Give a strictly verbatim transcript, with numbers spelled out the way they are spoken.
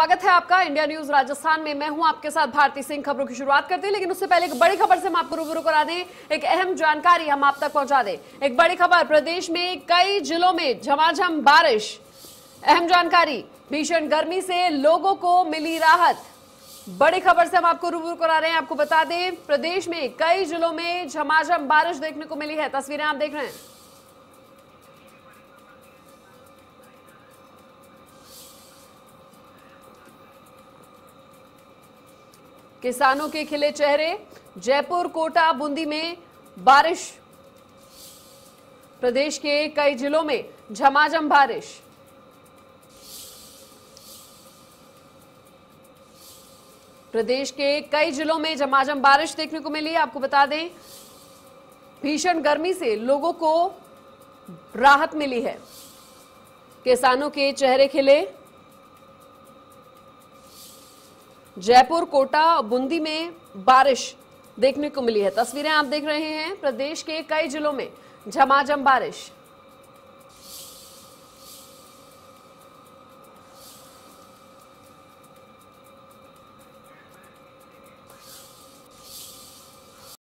स्वागत है आपका इंडिया न्यूज राजस्थान में। मैं हूं आपके साथ भारती सिंह। खबरों की शुरुआत करते हैं, लेकिन उससे पहले एक बड़ी खबर से हम आपको रूबरू करा दें। एक अहम जानकारी हम आप तक पहुंचा दें। एक बड़ी खबर, प्रदेश में कई जिलों में झमाझम बारिश। अहम जानकारी, भीषण गर्मी से लोगों को मिली राहत। बड़ी खबर से हम आपको रूबरू करा रहे हैं। आपको बता दें, प्रदेश में कई जिलों में झमाझम बारिश देखने को मिली है। तस्वीरें आप देख रहे हैं। किसानों के खिले चेहरे। जयपुर, कोटा, बूंदी में बारिश। प्रदेश के कई जिलों में झमाझम बारिश। प्रदेश के कई जिलों में झमाझम बारिश देखने को मिली। आपको बता दें, भीषण गर्मी से लोगों को राहत मिली है। किसानों के चेहरे खिले। जयपुर, कोटा, बूंदी में बारिश देखने को मिली है। तस्वीरें आप देख रहे हैं। प्रदेश के कई जिलों में झमाझम बारिश।